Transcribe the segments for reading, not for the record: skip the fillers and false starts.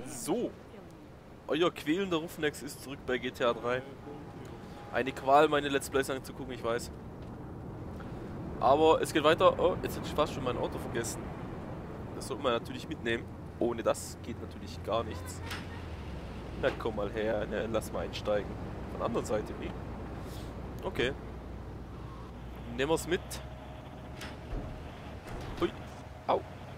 So, euer quälender Rufnex ist zurück bei GTA 3. Eine Qual, meine Let's Plays anzugucken, ich weiß. Aber es geht weiter. Oh, jetzt hätte ich fast schon mein Auto vergessen. Das sollte man natürlich mitnehmen. Ohne das geht natürlich gar nichts. Na komm mal her, ne, lass mal einsteigen. Von der anderen Seite, wie? Okay. Nehmen wir es mit. Hui. Au.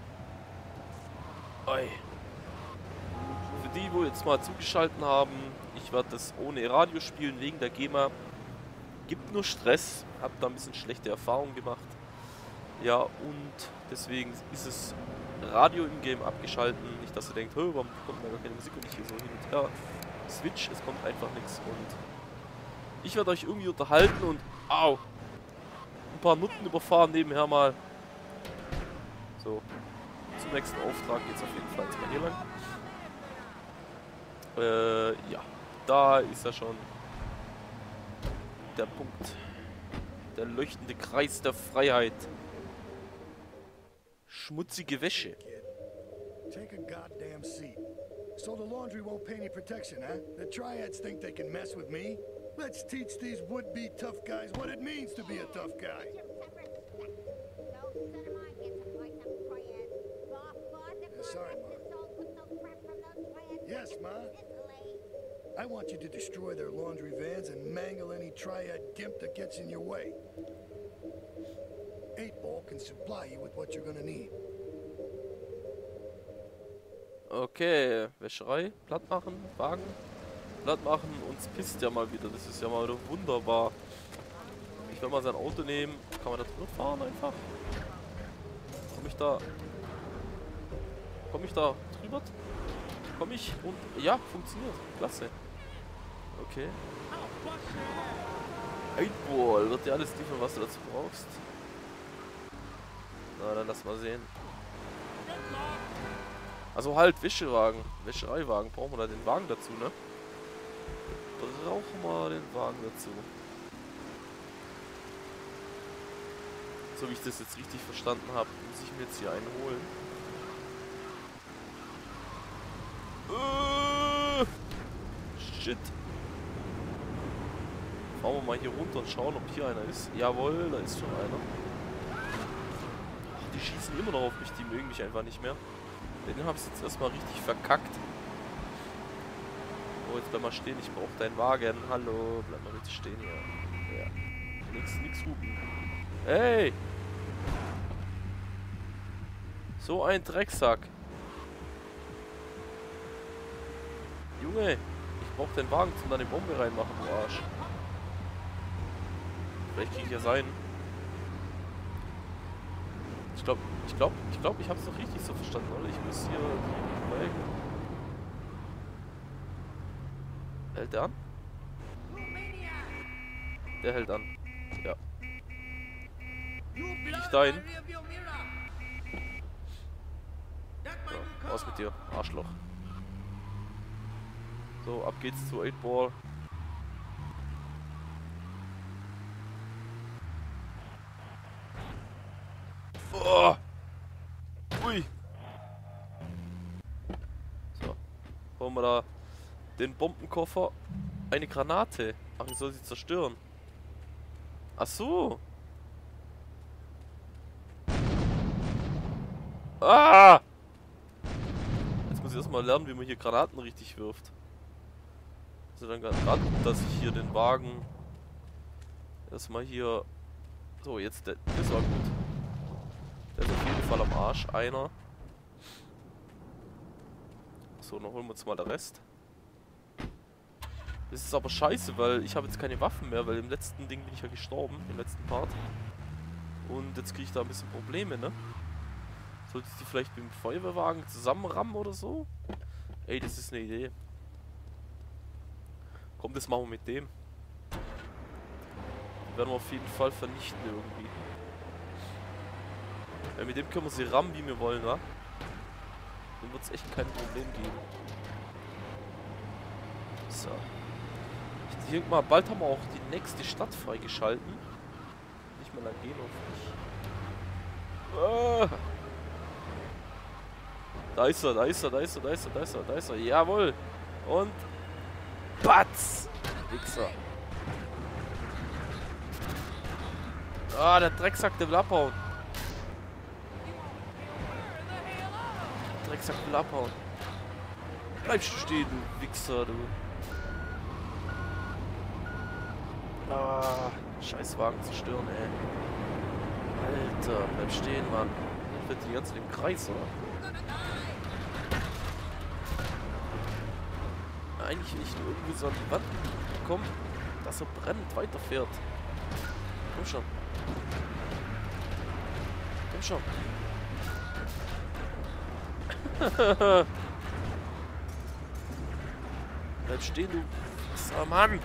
Oi. Für die, wo jetzt mal zugeschaltet haben, ich werde das ohne Radio spielen, wegen der GEMA. Gibt nur Stress. Hab da ein bisschen schlechte Erfahrungen gemacht. Ja, und deswegen ist es Radio im Game abgeschalten. Nicht, dass ihr denkt, warum kommt da gar keine Musik und ich hier so hin und her switch. Es kommt einfach nichts. Und ich werde euch irgendwie unterhalten und au, ein paar Nutten überfahren nebenher mal. So, zum nächsten Auftrag geht es auf jeden Fall jetzt mal hier lang. Ja, da ist ja schon der Punkt. Der leuchtende Kreis der Freiheit. Schmutzige Wäsche. Take a goddamn seat. So the laundry won't pay any protection, huh? The triads think they can mess with me? Let's teach these would-be tough guys what it means to be a tough guy. Sorry, Ma. Yes, Ma. I want you to destroy their laundry vans and mangle any triad gimp that gets in your way. 8-Ball can supply you with what you're gonna need. Okay, Wäscherei, platt machen, Wagen, platt machen, uns pisst ja mal wieder, das ist ja mal wieder wunderbar. Ich will mal sein Auto nehmen, kann man da drüber fahren einfach? Komme ich da drüber? Komme ich und ja, funktioniert, klasse. Okay. 8-Ball, wird dir alles liefern, was du dazu brauchst? Na, dann lass mal sehen. Also halt, Wäschewagen, Wäschereiwagen, brauchen wir da den Wagen dazu, ne? Brauchen wir den Wagen dazu. So wie ich das jetzt richtig verstanden habe, muss ich mir jetzt hier einen holen. Shit. Fahren wir mal hier runter und schauen, ob hier einer ist. Jawohl, da ist schon einer. Ach, die schießen immer noch auf mich, die mögen mich einfach nicht mehr. Den habe ich jetzt erstmal richtig verkackt. Oh, jetzt bleib mal stehen, ich brauche deinen Wagen. Hallo, bleib mal bitte stehen hier. Ja. Nix hupen. Hey! So ein Drecksack. Junge, ich brauche den Wagen zum da eine Bombe reinmachen, du Arsch. Vielleicht kriege ich ja sein. Ich glaube, ich habe es doch richtig so verstanden, oder? Ich muss hier die Hält der an? Der hält an. Ja. Ich dahin. So, raus mit dir, Arschloch. So, ab geht's zu 8-Ball. Oh. Ui. So. Holen wir da den Bombenkoffer. Eine Granate. Ach, ich soll sie zerstören. Ach so. Ah! Jetzt muss ich erstmal lernen, wie man hier Granaten richtig wirft. Also dann gerade gut, dass ich hier den Wagen erstmal hier... So, jetzt, das war gut. Der ist auf jeden Fall am Arsch. Einer. So, dann holen wir uns mal den Rest. Das ist aber scheiße, weil ich habe jetzt keine Waffen mehr, weil im letzten Ding bin ich ja gestorben, im letzten Part. Und jetzt kriege ich da ein bisschen Probleme, ne? Sollte ich die vielleicht mit dem Feuerwehrwagen zusammenrammen oder so? Ey, das ist eine Idee. Komm, das machen wir mit dem. Die werden wir auf jeden Fall vernichten irgendwie. Ja, mit dem können wir sie rammen, wie wir wollen, wa? Dann wird es echt kein Problem geben. So. Ich denke mal, bald haben wir auch die nächste Stadt freigeschalten. Nicht mehr lang gehen, hoffentlich. Da ist er, da ist er, da ist er, da ist er, da ist er, da ist er. Jawohl. Und Batz! Wichser. Ah, der Drecksack, der will abhauen. Der Drecksack will abhauen. Bleibst du stehen, du Wichser, du. Ah, scheiß Wagen zerstören, ey. Alter, bleib stehen, Mann. Ich werde die ganze Zeit im Kreis, oder? Eigentlich will ich nur irgendwie so an die Wand kommen, dass er brennend weiterfährt. Komm schon. Komm schon. Bleib stehen, du. Oh, Mann.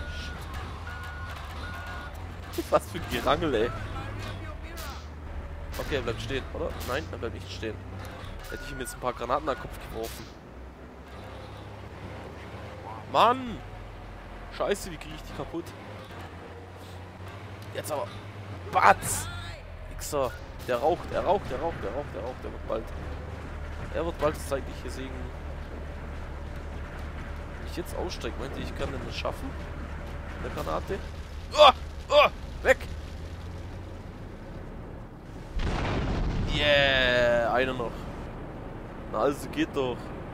Was für ein Gerangel, ey. Okay, er bleibt stehen, oder? Nein, er bleibt nicht stehen. Hätte ich ihm jetzt ein paar Granaten an den Kopf geworfen. Mann! Scheiße, wie kriege ich die kaputt? Jetzt aber. Batz! Wichser. Der raucht, er raucht, er raucht, er raucht, er raucht. Er wird bald. Er wird bald das zeitliche Segen. Wenn ich jetzt aussteige, meinte ich, kann denn das schaffen? Eine Granate. Oh! Oh! Weg! Yeah! Einer noch. Na also geht doch.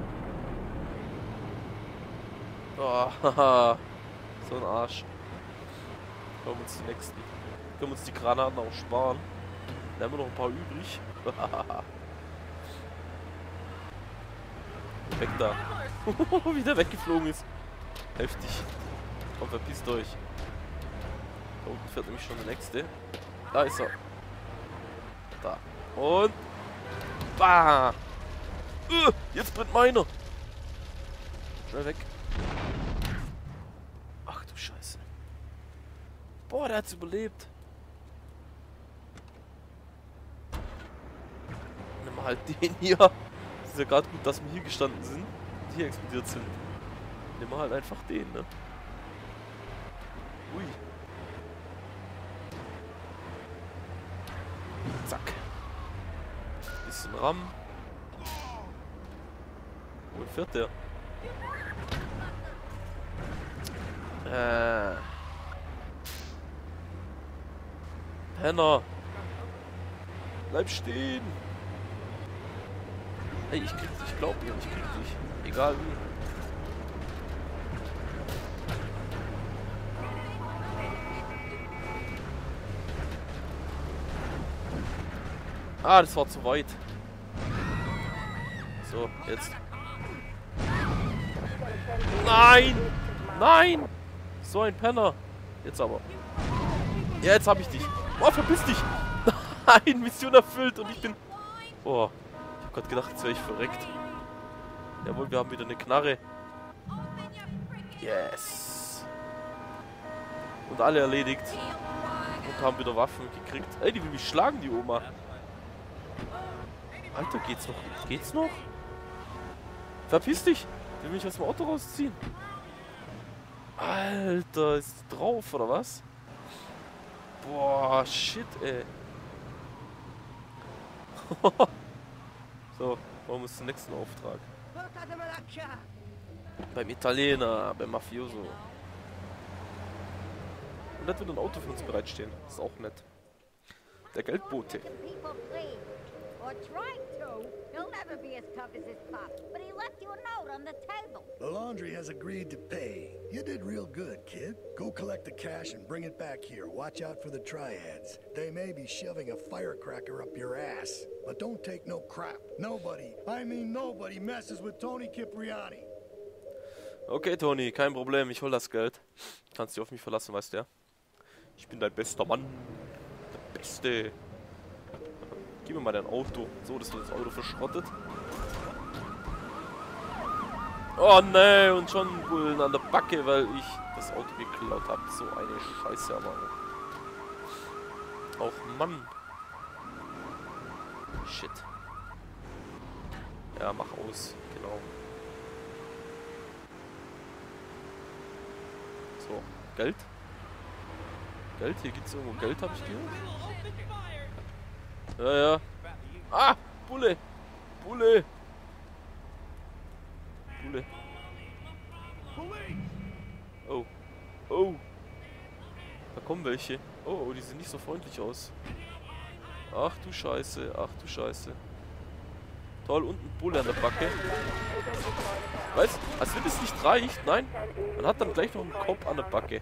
Oh, haha. So ein Arsch. Können wir uns die nächsten. Können wir uns die Granaten auch sparen. Da haben wir noch ein paar übrig. Weg da. Wie der weggeflogen ist. Heftig. Komm, verpisst euch. Da unten fährt nämlich schon der nächste. Da ist er. Da. Und. Bah! Jetzt brennt meiner. Schnell weg. Ach du Scheiße. Boah, der hat's überlebt. Nimm halt den hier. Es ist ja gerade gut, dass wir hier gestanden sind und hier explodiert sind. Nimm halt einfach den, ne? Ui. Zack. Bisschen Ram. Wo fährt der? Penner. Bleib stehen. Ey, ich krieg dich, ich glaub dir, ich krieg dich. Egal wie. Ah, das war zu weit. So, jetzt. Nein! Nein! So ein Penner. Jetzt aber. Ja, jetzt hab ich dich. Oh, verpiss dich! Nein, Mission erfüllt und ich bin... Oh, ich hab grad gedacht, jetzt wäre ich verreckt. Jawohl, wir haben wieder eine Knarre. Yes! Und alle erledigt. Und haben wieder Waffen gekriegt. Ey, die will mich schlagen, die Oma. Alter, geht's noch? Geht's noch? Verpiss dich! Die will mich aus dem Auto rausziehen. Alter, ist die drauf, oder was? Boah, shit, ey. So, warum ist der nächste Auftrag? Beim Italiener, beim Mafioso. Und da wird ein Auto für uns bereitstehen. Das ist auch nett. Der Geldbote. He'll never be as tough as his pop, but he left you a note on the table. The laundry has agreed to pay. You did real good, kid. Go collect the cash and bring it back here. Watch out for the triads. They may be shoving a firecracker up your ass. But don't take no crap. Nobody, I mean nobody, messes with Tony Cipriani. Okay, Tony, kein Problem. Ich hol das Geld. Kannst dich auf mich verlassen, weißt du ja? Ich bin dein bester Mann. Der Beste. Gib mir mal dein Auto. So, das wird das Auto verschrottet. Oh ne, und schon Bullen an der Backe, weil ich das Auto geklaut habe. So eine Scheiße aber auch. Och Mann. Shit. Ja, mach aus. Genau. So, Geld? Geld? Hier gibt's irgendwo Geld, habe ich gehört. Ja, ja. Ah! Bulle! Bulle! Schule. Oh. Oh. Da kommen welche. Oh, die sehen nicht so freundlich aus. Ach du Scheiße, ach du Scheiße. Toll, und ein Bulle an der Backe. Weißt du, als wenn es nicht reicht, nein. Man hat dann gleich noch einen Kopf an der Backe.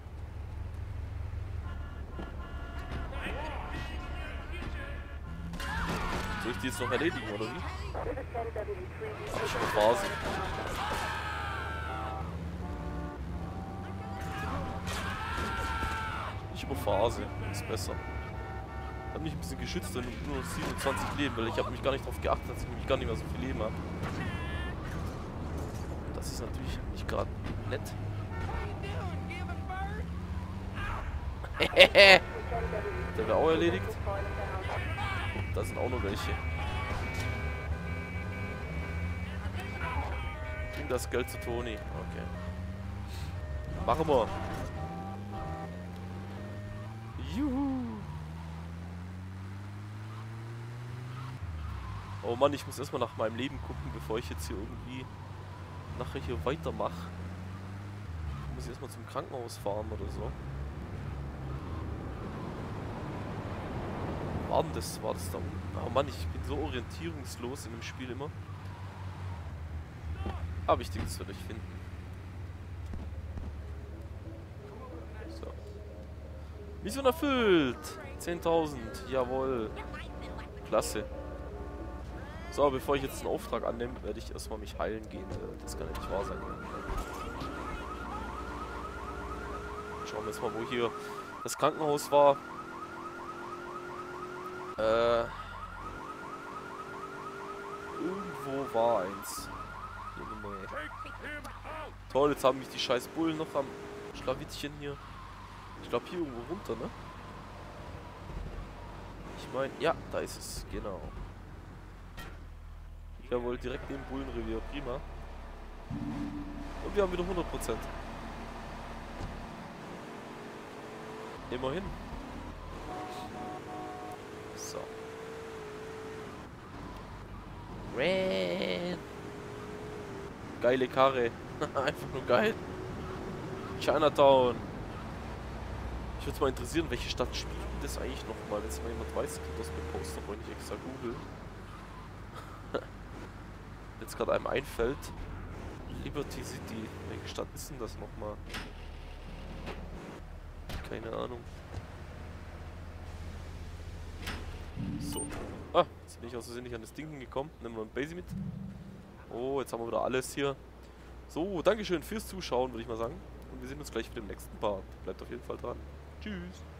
Soll ich die jetzt noch erledigen, oder wie? Hab ich eine Phase. Ich über Phase, ist besser. Ich habe mich ein bisschen geschützt und nur noch 27 Leben, weil ich habe mich gar nicht darauf geachtet, dass ich nämlich gar nicht mehr so viel Leben habe. Das ist natürlich nicht gerade nett. Der wäre auch erledigt. Da sind auch noch welche. Bring das Geld zu Toni. Okay. Machen wir. Juhu. Oh Mann, ich muss erstmal nach meinem Leben gucken, bevor ich jetzt hier irgendwie nachher hier weitermache. Ich muss erstmal zum Krankenhaus fahren oder so. War das da unten? Oh Mann, ich bin so orientierungslos in dem Spiel immer. Aber ich denke, das werde ich finden. So. Mission erfüllt! 10.000, jawohl. Klasse. So, bevor ich jetzt einen Auftrag annehme, werde ich erstmal mich heilen gehen. Das kann ja nicht wahr sein. Schauen wir jetzt mal, wo hier das Krankenhaus war. Irgendwo war eins. Hier in der Nähe. Toll, jetzt haben mich die scheiß Bullen noch am Schlawittchen hier. Ich glaube hier irgendwo runter, ne? Ich meine, ja, da ist es, genau. Jawohl, direkt neben Bullenrevier, prima. Und wir haben wieder 100%. Immerhin. So. Red. Geile Karre. Einfach nur geil. Chinatown. Ich würde mal interessieren, welche Stadt spielt das eigentlich nochmal? Wenn es mal jemand weiß, kann das mir posten, wollte ich extra googeln. Jetzt gerade einem einfällt. Liberty City. Welche Stadt ist denn das nochmal? Keine Ahnung. So. Ah, jetzt bin ich aus Versehen nicht an das Ding hingekommen. Nehmen wir ein Basie mit. Oh, jetzt haben wir wieder alles hier. So, Dankeschön fürs Zuschauen, würde ich mal sagen. Und wir sehen uns gleich wieder im nächsten Part. Bleibt auf jeden Fall dran. Tschüss.